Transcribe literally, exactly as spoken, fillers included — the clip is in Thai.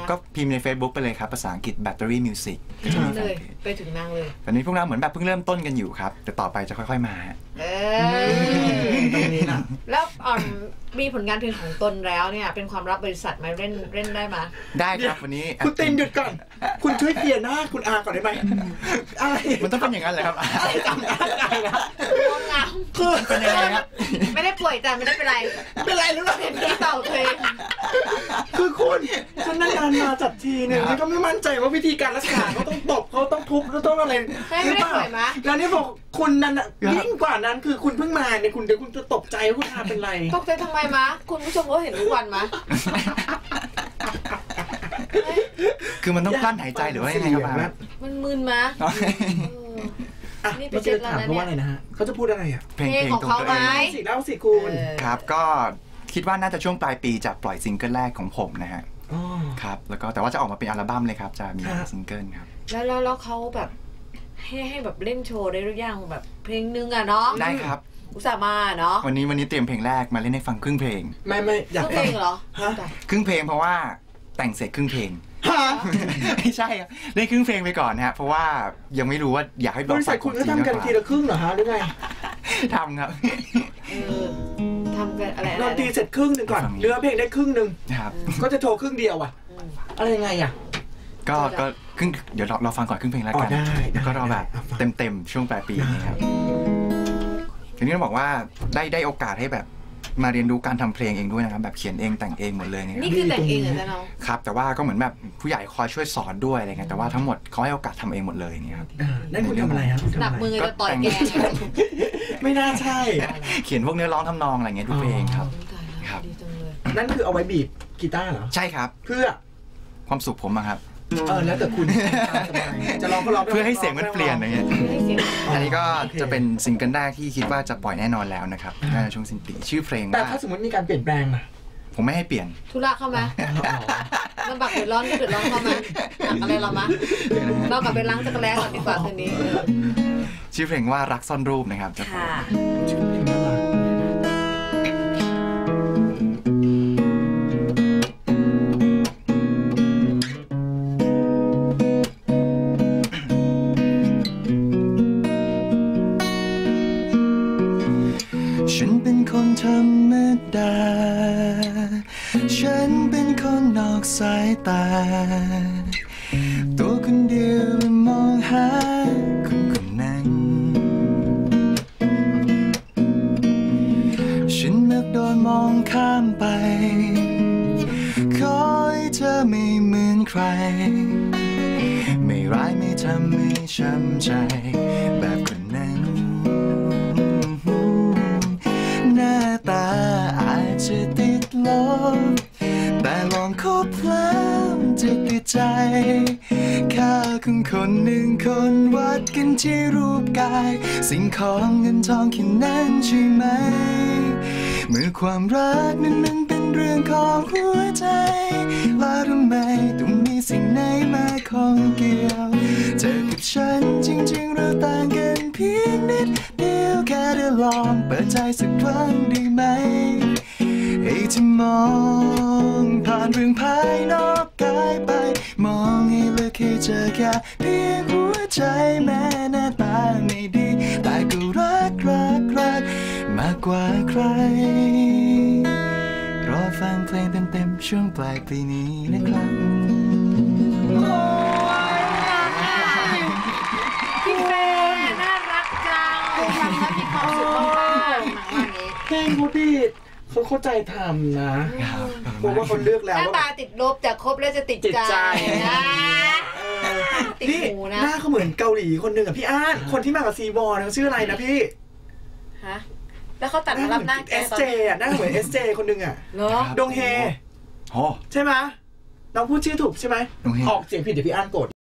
ก็พิมพ์ใน Facebook ไปเลยครับภาษาอังกฤษ Battery Music เลยไปถึงนางเลยตอนนี้พวกเราเหมือนแบบเพิ่งเริ่มต้นกันอยู่ครับแต่ต่อไปจะค่อยๆมาเออตรงนี้นะแล้วมีผลงานเพลงของตนแล้วเนี่ยเป็นความลับบริษัทไหมเล่นเล่นได้ไหมได้ครับวันนี้คุณตินหยุดก่อนคุณช่วยเคลียร์หน้าคุณอาก่อนได้ไหมอะไรมันต้องเป็นอย่างนั้นเลยครับจำได้นะงามคือเป็นยังไงครับไม่ได้ป่วยแต่ไม่ได้เป็นไรเป็นไรหรือเปล่าเป็นที่ต่อเพลงคือคุณฉันนานๆมาจัดทีเนี่ยฉันก็ไม่มั่นใจว่าวิธีการรักษาเขาต้องตบเขาต้องทุบเขาต้องอะไรหรือเปล่าแล้วนี่บอกคุณนั่นยิ่งกว่านั้นคือคุณเพิ่งมาเนี่ยคุณเดี๋ยวคุณจะตกใจว่าคุณอาเป็นไรตกใจทำไมมะคุณผู้ชมก็เห็นทุกวันมะคือมันต้องกลั้นหายใจหรือว่ายังไงครับมันมึนมะนี่ไปเช็คถามเขาว่าอะไรนะฮะเขาจะพูดอะไรอ่ะเพลงของเขาไหมสิเล่าสิคุณครับก็คิดว่าน่าจะช่วงปลายปีจะปล่อยซิงเกิลแรกของผมนะฮะครับแล้วก็แต่ว่าจะออกมาเป็นอัลบั้มเลยครับจะมีซิงเกิลครับแล้วแล้วเขาแบบให้ให้แบบเล่นโชว์ได้หรือยังแบบเพลงนึงอ่ะเนาะได้ครับอุตส่าห์มาเนาะวันนี้วันนี้เตรียมเพลงแรกมาเล่นให้ฟังครึ่งเพลงไม่ไม่อยากฟังเพลงเหรอฮะครึ่งเพลงเพราะว่าแต่งเสร็จครึ่งเพลงฮะไม่ใช่ครับเล่นครึ่งเพลงไปก่อนฮะเพราะว่ายังไม่รู้ว่าอยากให้บอกบริษัทคุณก็ทำกันทีละครึ่งเหรอฮะหรือไงทำครับทำกันอะไรดนตรีเสร็จครึ่งหนึ่งก่อนเนื้อเพลงได้ครึ่งหนึ่งครับก็จะโชว์ครึ่งเดียวอ่ะอะไรยังไงอ่ะก็ก็ครึ่งเดี๋ยวเราเราฟังก่อนครึ่งเพลงแล้วกันแล้วก็เราแบบเต็มๆช่วงปลายปีนี้ครับทีนี้ต้องบอกว่าได้ได้โอกาสให้แบบมาเรียนรู้การทำเพลงเองด้วยนะครับแบบเขียนเองแต่งเองหมดเลยนี่คือแต่งเองเหรอจ๊ะน้องครับแต่ว่าก็เหมือนแบบผู้ใหญ่คอยช่วยสอนด้วยอะไรเงี้ยแต่ว่าทั้งหมดเขาให้โอกาสทำเองหมดเลยนี่ครับนั่นคุณทำอะไรครับหนักมือจะต่อยแกไม่น่าใช่เขียนพวกเนื้อร้องทำนองอะไรเงี้ยทุกเพลงครับครับนั่นคือเอาไว้บีบกีตาร์เหรอใช่ครับเพื่อความสุขผมอะครับเออแล้วแต่คุณจะลองก็ลองเพื่อให้เสียงมันเปลี่ยนอะไรเงี้ยอันนี้ก็จะเป็นซิงเกิลแรกที่คิดว่าจะปล่อยแน่นอนแล้วนะครับในช่วงสิ้นปีชื่อเพลงว่าแต่ถ้าสมมติมีการเปลี่ยนแปลงมาผมไม่ให้เปลี่ยนธุระเข้ามาลำบากเดือดร้อนก็เดือดร้อนเข้ามาอะไรเรามาเรากลับไปล้างจักรแล้ก่อนดีกว่าคืนนี้ชื่อเพลงว่ารักซ่อนรูปนะครับจะค่ะฉันเป็นคนธรรมดาฉันเป็นคนนอกสายตาตัวคนเดียวมองหาคนคนนั้นฉันมักโดนมองข้ามไปขอให้เธอไม่เหมือนใครไม่ร้ายไม่ทำให้ช้ำใจแบบคนนั้นหน้าตาอาจจะติดลบแต่ลองคบแล้วจะติดใจค่าของคนหนึ่งคนวัดกันที่รูปกายสิ่งของเงินทองแค่นั้นใช่ไหมเมื่อความรักนั้นมันเป็นเรื่องของหัวใจแล้วทำไมต้องมีสิ่งไหนมาข้องเกี่ยวเธอกับฉันจริงๆเราต่างกันเพียงนิดเดียวแค่ได้ลองเปิดใจสักครั้งได้ไหมให้เธอมองผ่านเรื่องภายนอกกายไปมองให้ลึกให้เจอแค่เพียงหัวใจแม้หน้าตาไม่ดีแต่ก็รักรักรักมากกว่าใครรอฟังเพลงเต็มๆช่วงปลายปีนี้นะครับโอ้ยพี่แม่น่ารักจังทำแล้วมีความสุขมากๆเพลงเขาดีเขาเข้าใจทำนะเพราะว่าเขาเลือกแล้วหน้าตาติดลบจากครบแล้วจะติดใจนะติดหูนะหน้าเขาเหมือนเกาหลีคนหนึ่งอ่ะพี่อาร์ตคนที่มากับซีบอลเขาชื่ออะไรนะพี่ฮะแล้วเขาตัดมารับหน้าเอสเจอ่ะหน้าเหมือนเอสเจคนหนึ่งอ่ะดงเฮโอ้ใช่ไหมน้องพูดชื่อถูกใช่ไหมออกเสียงผิดเดี๋ยวพี่อาร์ตโกรธ